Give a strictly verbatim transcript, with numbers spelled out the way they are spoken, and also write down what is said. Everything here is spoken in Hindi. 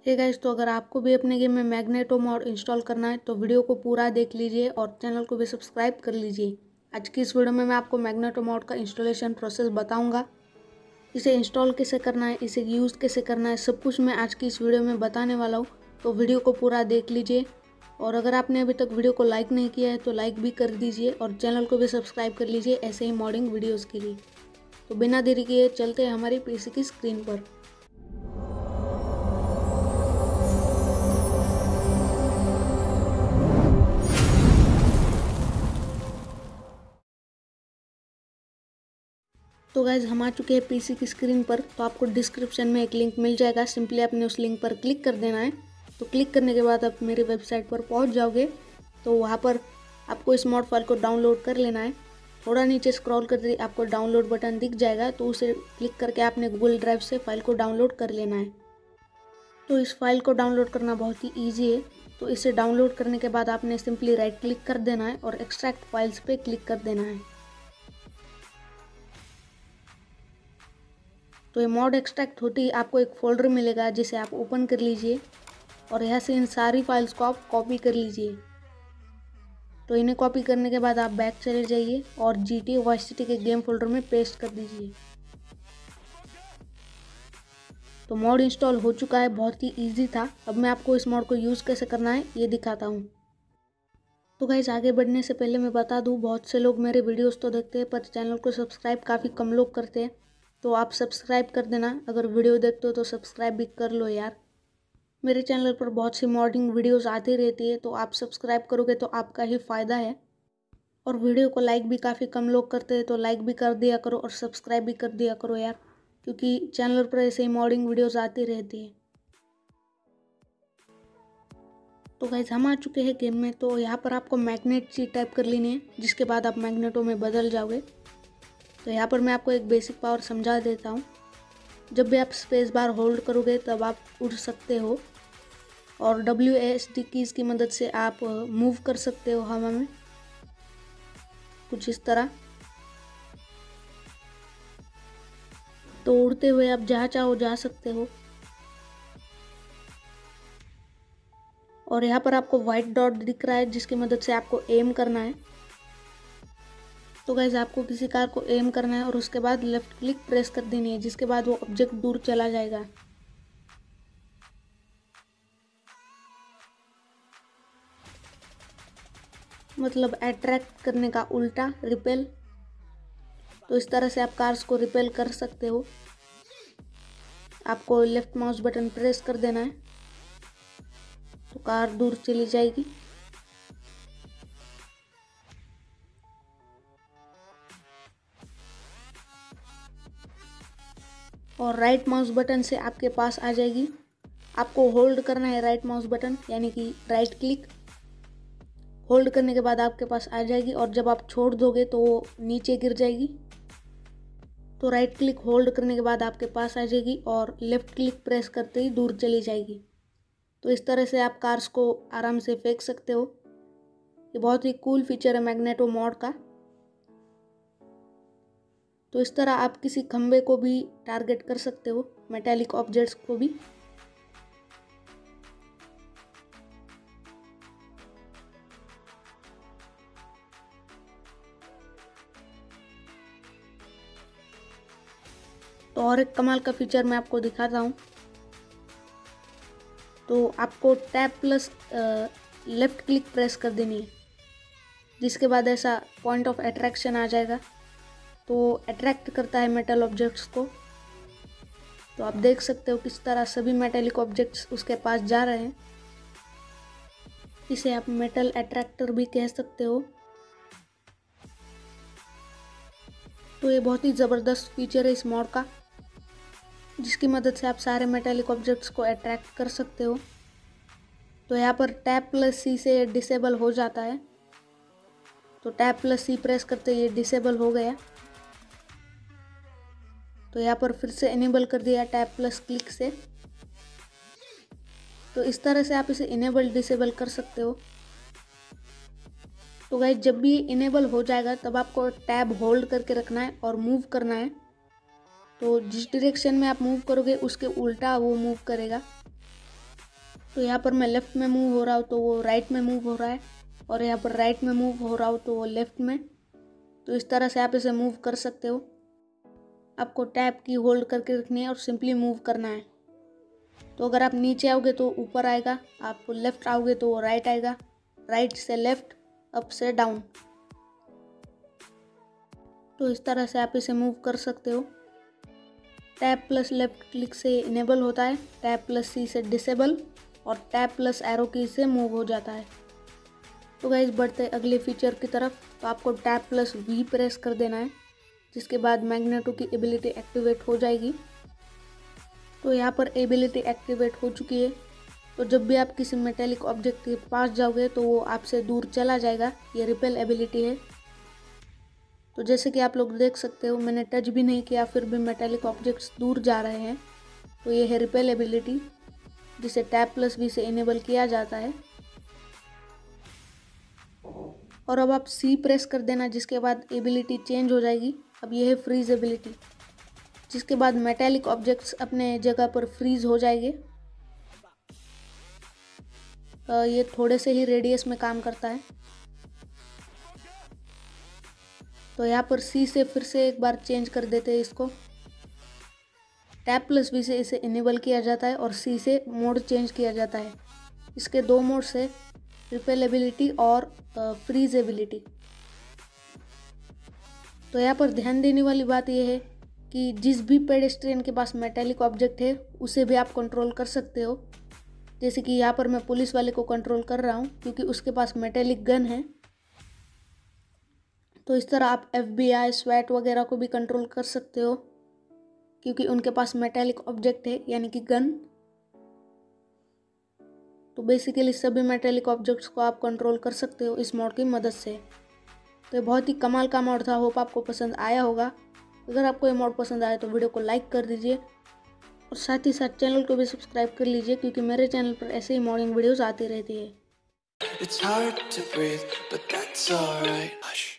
हे गाइस, तो अगर आपको भी अपने गेम में मैग्नेटो मॉड इंस्टॉल करना है तो वीडियो को पूरा देख लीजिए और चैनल को भी सब्सक्राइब कर लीजिए। आज की इस वीडियो में मैं आपको मैग्नेटो मॉड का इंस्टॉलेशन प्रोसेस बताऊंगा। इसे इंस्टॉल कैसे करना है, इसे यूज़ कैसे करना है, सब कुछ मैं आज की इस वीडियो में बताने वाला हूँ। तो वीडियो को पूरा देख लीजिए और अगर आपने अभी तक वीडियो को लाइक नहीं किया है तो लाइक भी कर दीजिए और चैनल को भी सब्सक्राइब कर लीजिए ऐसे ही मॉडिंग वीडियोज़ के लिए। तो बिना देरी किए चलते हैं हमारी पीसी की स्क्रीन पर। तो गाइज हम आ चुके हैं पीसी की स्क्रीन पर। तो आपको डिस्क्रिप्शन में एक लिंक मिल जाएगा, सिंपली आपने उस लिंक पर क्लिक कर देना है। तो क्लिक करने के बाद आप मेरी वेबसाइट पर पहुंच जाओगे। तो वहां पर आपको इस मॉड फाइल को डाउनलोड कर लेना है। थोड़ा नीचे स्क्रॉल करते ही आपको डाउनलोड बटन दिख जाएगा, तो उसे क्लिक करके आपने गूगल ड्राइव से फाइल को डाउनलोड कर लेना है। तो इस फाइल को डाउनलोड करना बहुत ही ईजी है। तो इसे डाउनलोड करने के बाद आपने सिंपली राइट क्लिक कर देना है और एक्सट्रैक्ट फाइल्स पे क्लिक कर देना है। तो ये मॉड एक्सट्रैक्ट होती ही आपको एक फ़ोल्डर मिलेगा जिसे आप ओपन कर लीजिए और यहाँ से इन सारी फाइल्स को आप कॉपी कर लीजिए। तो इन्हें कॉपी करने के बाद आप बैक चले जाइए और G T A Vice City के गेम फोल्डर में पेस्ट कर दीजिए। तो मॉड इंस्टॉल हो चुका है, बहुत ही ईजी था। अब मैं आपको इस मॉड को यूज़ कैसे करना है ये दिखाता हूँ। तो गाइस आगे बढ़ने से पहले मैं बता दूँ, बहुत से लोग मेरे वीडियोज़ तो देखते हैं पर चैनल को सब्सक्राइब काफ़ी कम लोग करते हैं। तो आप सब्सक्राइब कर देना, अगर वीडियो देखते हो तो सब्सक्राइब भी कर लो यार। मेरे चैनल पर बहुत सी मॉडिंग वीडियोस आती रहती है, तो आप सब्सक्राइब करोगे तो आपका ही फ़ायदा है। और वीडियो को लाइक भी काफ़ी कम लोग करते हैं, तो लाइक भी कर दिया करो और सब्सक्राइब भी कर दिया करो यार, क्योंकि चैनल पर ऐसे ही मॉडिंग वीडियोज़ आती रहती है। तो गाइस हम आ चुके हैं गेम में। तो यहाँ पर आपको मैग्नेट ची टाइप कर लेनी है, जिसके बाद आप मैग्नेटो में बदल जाओगे। तो यहाँ पर मैं आपको एक बेसिक पावर समझा देता हूँ। जब भी आप स्पेस बार होल्ड करोगे तब आप उड़ सकते हो और डब्ल्यू एस डी कीज़ की मदद से आप मूव कर सकते हो हवा में, कुछ इस तरह। तो उड़ते हुए आप जहाँ चाहो जा सकते हो। और यहाँ पर आपको वाइट डॉट दिख रहा है जिसकी मदद से आपको एम करना है। तो गाइस आपको किसी कार को एम करना है और उसके बाद लेफ्ट क्लिक प्रेस कर देनी है, जिसके बाद वो ऑब्जेक्ट दूर चला जाएगा। मतलब अट्रैक्ट करने का उल्टा, रिपेल। तो इस तरह से आप कार्स को रिपेल कर सकते हो। आपको लेफ्ट माउस बटन प्रेस कर देना है तो कार दूर चली जाएगी। और राइट माउस बटन से आपके पास आ जाएगी। आपको होल्ड करना है राइट माउस बटन, यानी कि राइट क्लिक। होल्ड करने के बाद आपके पास आ जाएगी और जब आप छोड़ दोगे तो वो नीचे गिर जाएगी। तो राइट क्लिक होल्ड करने के बाद आपके पास आ जाएगी और लेफ़्ट क्लिक प्रेस करते ही दूर चली जाएगी। तो इस तरह से आप कार्स को आराम से फेंक सकते हो। ये बहुत ही कूल फीचर है मैग्नेटो मॉड का। तो इस तरह आप किसी खंबे को भी टारगेट कर सकते हो, मेटालिक ऑब्जेक्ट्स को भी। तो और एक कमाल का फीचर मैं आपको दिखाता हूँ। तो आपको tab plus left click press कर देनी है, जिसके बाद ऐसा पॉइंट ऑफ अट्रैक्शन आ जाएगा। तो अट्रैक्ट करता है मेटल ऑब्जेक्ट्स को। तो आप देख सकते हो किस तरह सभी मेटेलिक ऑब्जेक्ट्स उसके पास जा रहे हैं। इसे आप मेटल अट्रैक्टर भी कह सकते हो। तो ये बहुत ही ज़बरदस्त फीचर है इस मॉड का, जिसकी मदद से आप सारे मेटालिक ऑब्जेक्ट्स को अट्रैक्ट कर सकते हो। तो यहाँ पर टैब प्लस सी से डिसेबल हो जाता है। तो टैब प्लस सी प्रेस करते ये डिसेबल हो गया। तो यहाँ पर फिर से इनेबल कर दिया टैब प्लस क्लिक से। तो इस तरह से आप इसे इनेबल डिसेबल कर सकते हो। तो गाइस जब भी इनेबल हो जाएगा तब आपको टैब होल्ड करके रखना है और मूव करना है। तो जिस डायरेक्शन में आप मूव करोगे उसके उल्टा वो मूव करेगा। तो यहाँ पर मैं लेफ़्ट में मूव हो रहा हूँ तो वो राइट में मूव हो रहा है, और यहाँ पर राइट में मूव हो रहा हूँ तो वो लेफ़्ट में। तो इस तरह से आप इसे मूव कर सकते हो। आपको टैब की होल्ड करके रखनी है और सिंपली मूव करना है। तो अगर आप नीचे आओगे तो ऊपर आएगा, आप लेफ़्ट आओगे तो वो राइट आएगा, राइट से लेफ़्ट, अप से डाउन। तो इस तरह से आप इसे मूव कर सकते हो। टैब प्लस लेफ़्ट क्लिक से इनेबल होता है, टैब प्लस सी से डिसेबल, और टैब प्लस एरो की से मूव हो जाता है। तो गाइस बढ़ते अगले फीचर की तरफ। तो आपको टैब प्लस वी प्रेस कर देना है, जिसके बाद मैग्नेटो की एबिलिटी एक्टिवेट हो जाएगी। तो यहाँ पर एबिलिटी एक्टिवेट हो चुकी है। तो जब भी आप किसी मेटेलिक ऑब्जेक्ट के पास जाओगे तो वो आपसे दूर चला जाएगा। ये रिपेल एबिलिटी है। तो जैसे कि आप लोग देख सकते हो, मैंने टच भी नहीं किया फिर भी मेटेलिक ऑब्जेक्ट्स दूर जा रहे हैं। तो ये है रिपेल एबिलिटी, जिसे टैब प्लस वी से इनेबल किया जाता है। और अब आप सी प्रेस कर देना, जिसके बाद एबिलिटी चेंज हो जाएगी। अब ये है फ्रीज एबिलिटी, जिसके बाद मेटेलिक ऑब्जेक्ट्स अपने जगह पर फ्रीज हो जाएंगे। ये थोड़े से ही रेडियस में काम करता है। तो यहाँ पर सी से फिर से एक बार चेंज कर देते हैं इसको। टैब प्लस वी से इसे इनेबल किया जाता है और सी से मोड चेंज किया जाता है। इसके दो मोड से, रिपेल एबिलिटी और फ्रीज एबिलिटी। तो यहाँ पर ध्यान देने वाली बात यह है कि जिस भी पेडेस्ट्रियन के पास मेटेलिक ऑब्जेक्ट है उसे भी आप कंट्रोल कर सकते हो। जैसे कि यहाँ पर मैं पुलिस वाले को कंट्रोल कर रहा हूँ क्योंकि उसके पास मेटेलिक गन है। तो इस तरह आप एफ बी आई, स्वैट वगैरह को भी कंट्रोल कर सकते हो क्योंकि उनके पास मेटेलिक ऑब्जेक्ट है, यानी कि गन। तो बेसिकली सभी मेटेलिक ऑब्जेक्ट्स को आप कंट्रोल कर सकते हो इस मोड की मदद से। तो ये बहुत ही कमाल का मोड था। होप आपको पसंद आया होगा। अगर आपको ये मोड पसंद आया तो वीडियो को लाइक कर दीजिए और साथ ही साथ चैनल को भी सब्सक्राइब कर लीजिए, क्योंकि मेरे चैनल पर ऐसे ही मॉर्निंग वीडियोस आती रहती है। It's hard to breathe, but that's all right. Hush.